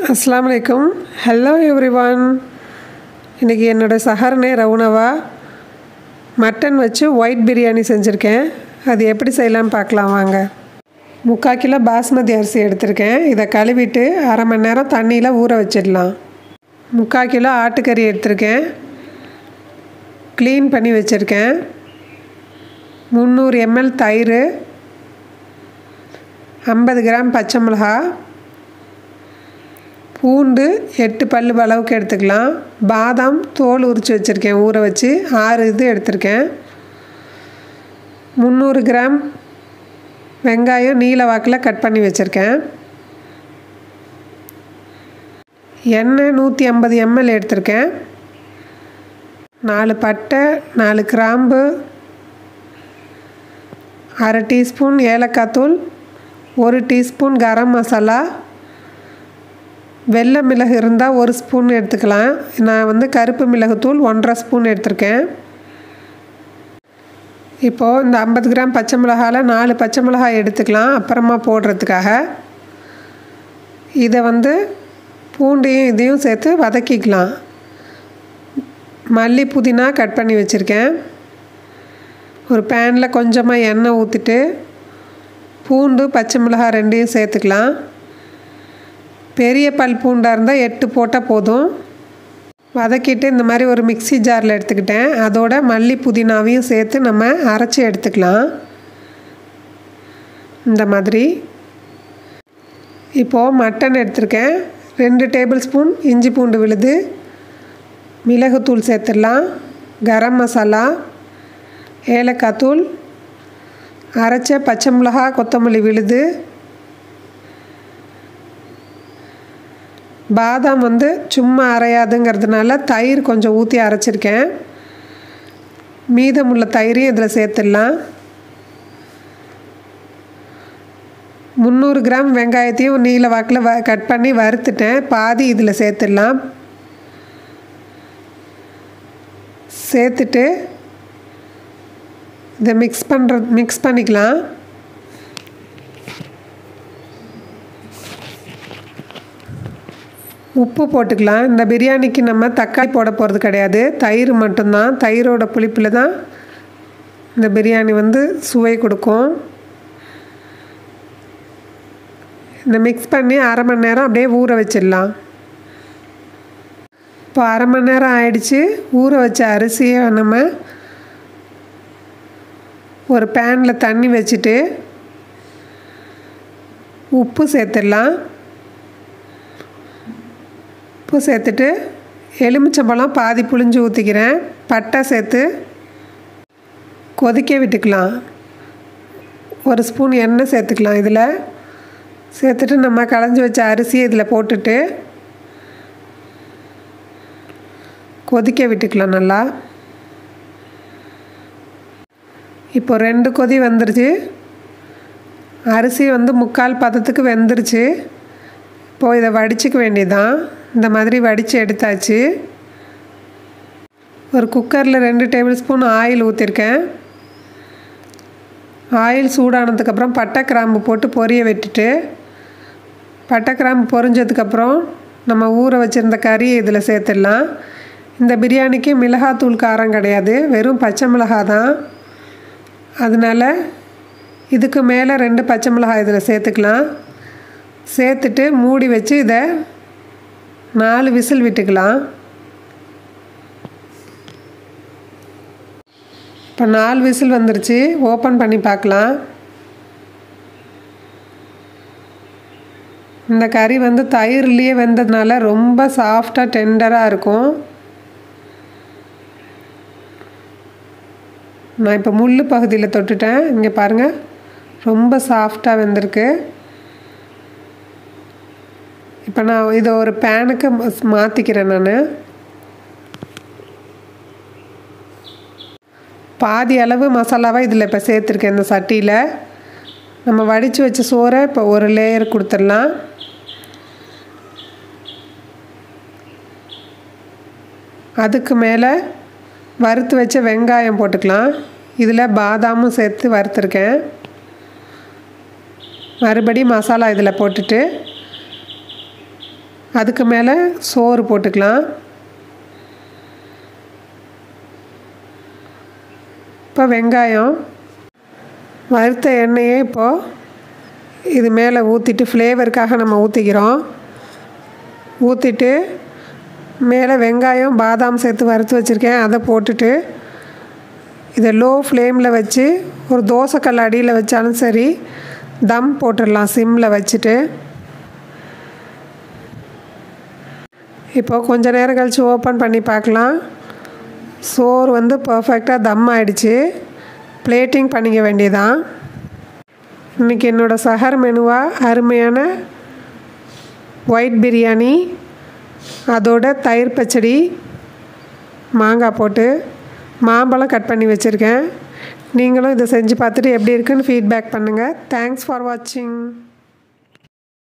अस्सलाम वालेकुम hello everyone इनकी என்னோட சஹர்னே ரவுனவா மட்டன் வச்சு ஒயிட் பிரியாணி செஞ்சிருக்கேன் அது எப்படி செய்யலாம் பார்க்கலாம் வாங்க 3/4 கிலோ பாஸ்மதி அரிசி எடுத்துர்க்கேன் இத கழுவிட்டு அரை மணி நேரம் தண்ணியில ஊற வச்சிடலாம் 3/4 கிலோ ஆட்டுக்கறி எடுத்துர்க்கேன் க்ளீன் பண்ணி வச்சிருக்கேன் 300 ml தயிர் 50 கிராம் பச்சை மிளகாய் பூண்டு 8 பல்லு அளவுக்கு எடுத்துக்கலாம் பாதாம் தோல் உரிச்சு வச்சிருக்கேன் ஊற வச்சு 6 இது எடுத்துர்க்கேன் 300 கிராம் வெங்காயம் நீல வாக்குல கட் பண்ணி வச்சிருக்கேன் எண்ணெய் 150 ml எடுத்துர்க்கேன் 4 பட்டை 4 கிராம்பு அரை டீஸ்பூன் ஏலக்காய் தூள் 1 டீஸ்பூன் கரம் மசாலா வெள்ளை மிளகு இருந்தால் 1 ஸ்பூன் எடுத்துக்கலாம் நான் வந்து கருப்பு மிளகு தூள் 1/2 ஸ்பூன் எடுத்துர்க்கேன் இப்போ இந்த 50 கிராம் பச்சை மிளகாயில 4 பச்சை மிளகாய் எடுத்துக்கலாம் அப்புறமா போடுறதுக்காக இதை வந்து பூண்டையும் இதையும் சேர்த்து வதக்கிக்கலாம் மல்லி புதினா கட் பண்ணி வச்சிருக்கேன் ஒரு பேனில் கொஞ்சமாக எண்ணெய் ஊற்றிட்டு பூண்டு பச்சை மிளகாய் ரெண்டையும் சேர்த்துக்கலாம் பெரிய பல் பூண்டாக இருந்தால் 8 போட்டால் போதும் வதக்கிட்டு இந்த மாதிரி ஒரு மிக்ஸி ஜாரில் எடுத்துக்கிட்டேன் அதோட மல்லி புதினாவையும் சேர்த்து நம்ம அரைச்சி எடுத்துக்கலாம் இந்த மாதிரி இப்போது மட்டன் எடுத்துருக்கேன் 2 டேபிள் ஸ்பூன் இஞ்சி பூண்டு விழுது மிளகுத்தூள் சேர்த்துடலாம் கரம் மசாலா ஏலக்காய் தூள் அரைச்ச பச்சை மிளகாய் கொத்தமல்லி விழுது பாதாம் வந்து சும்மா அரையாதுங்கிறதுனால தயிர் கொஞ்சம் ஊற்றி அரைச்சிருக்கேன் மீதமுள்ள தயிரையும் இதில் சேர்த்துடலாம் 300 கிராம் வெங்காயத்தையும் நீல வாக்கில் கட் பண்ணி வறுத்துட்டேன் பாதி இதில் சேர்த்துடலாம் சேர்த்துட்டு இதை மிக்ஸ் பண்ணிக்கலாம் உப்பு போட்டுக்கலாம் இந்த பிரியாணிக்கு நம்ம தக்காளி போட போகிறது கிடையாது தயிர் மட்டும்தான் தயிரோட புளிப்பில் தான் இந்த பிரியாணி வந்து சுவை கொடுக்கும் இந்த மிக்ஸ் பண்ணி அரை மணி நேரம் அப்படியே ஊற வச்சிடலாம் இப்போ அரை மணி நேரம் ஆயிடுச்சு ஊற வச்ச அரிசியை நம்ம ஒரு பேனில் தண்ணி வச்சுட்டு உப்பு சேர்த்துடலாம் உப்பு சேர்த்துட்டு எலுமிச்சம்பழம் பாதி புளிஞ்சு ஊற்றிக்கிறேன் பட்டை சேர்த்து கொதிக்க விட்டுக்கலாம் 1 ஸ்பூன் எண்ணெய் சேர்த்துக்கலாம் இதில் சேர்த்துட்டு நம்ம களைஞ்சி வச்ச அரிசியை இதில் போட்டுட்டு கொதிக்க விட்டுக்கலாம் நல்லா இப்போ 2 கொதி வந்துருச்சு அரிசி வந்து 3/4 பதத்துக்கு வெந்துருச்சு இப்போது இதை வடிச்சிக்க வேண்டியதான் இந்த மாதிரி வடித்து எடுத்தாச்சு ஒரு குக்கரில் 2 டேபிள் ஸ்பூன் ஆயில் ஊற்றிருக்கேன் ஆயில் சூடானதுக்கப்புறம் பட்டை கிராம்பு போட்டு பொரிய விட்டுட்டு பட்டை கிராம்பு பொரிஞ்சதுக்கப்புறம் நம்ம ஊற வச்சுருந்த கறியை இதில் சேர்த்துடலாம் இந்த பிரியாணிக்கு மிளகாத்தூள் காரம் கிடையாது வெறும் பச்சை மிளகாய் தான் அதனால் இதுக்கு மேலே 2 பச்சை மிளகாய் இதில் சேர்த்துக்கலாம் சேர்த்துட்டு மூடி வச்சு இதை 4 விசில் விட்டுக்கலாம் இப்போ 4 விசில் வந்துருச்சு ஓப்பன் பண்ணி பார்க்கலாம் இந்த கறி வந்து தயிர்லேயே வெந்ததுனால ரொம்ப சாஃப்டாக டெண்டராக இருக்கும் நான் இப்போ முள் பகுதியில் தொட்டுட்டேன் இங்கே பாருங்கள் ரொம்ப சாஃப்டாக வெந்திருக்கு இப்போ நான் இதை ஒரு பேனுக்கு மாற்றிக்கிறேன் நான் பாதி அளவு மசாலாவை இதில் இப்போ சேர்த்துருக்கேன் இந்த சட்டியில் நம்ம வடித்து வச்ச சோறை இப்போ ஒரு லேயர் கொடுத்துடலாம் அதுக்கு மேலே வறுத்து வச்ச வெங்காயம் போட்டுக்கலாம் இதில் பாதாமும் சேர்த்து வறுத்துருக்கேன் மறுபடி மசாலா இதில் போட்டுட்டு அதுக்கு மேலே சோறு போட்டுக்கலாம். இப்போ வெங்காயம் வறுத்த எண்ணெயே இப்போது இது மேலே ஊற்றிட்டு ஃப்ளேவருக்காக நம்ம ஊற்றிக்கிறோம். ஊற்றிட்டு மேலே வெங்காயம் பாதாம் சேர்த்து வறுத்து வச்சுருக்கேன், அதை போட்டுட்டு இதை லோ ஃப்ளேமில் வச்சு ஒரு தோசைக்கல் அடியில் வச்சாலும் சரி தம் போட்டுடலாம் சிம்மில் வச்சுட்டு. இப்போ கொஞ்ச நேரம் கழித்து ஓப்பன் பண்ணி பார்க்கலாம். சோறு வந்து பர்ஃபெக்டாக தம் ஆகிடுச்சு. பிளேட்டிங் பண்ணிக்க வேண்டியதான். இன்றைக்கி என்னோடய சஹர் மெனுவாக அருமையான ஒயிட் பிரியாணி, அதோட தயிர் பச்சடி, மாங்காய் போட்டு மாம்பழம் கட் பண்ணி வச்சுருக்கேன். நீங்களும் இதை செஞ்சு பார்த்துட்டு எப்படி இருக்குன்னு ஃபீட்பேக் பண்ணுங்கள். தேங்க்ஸ் ஃபார் வாட்சிங்.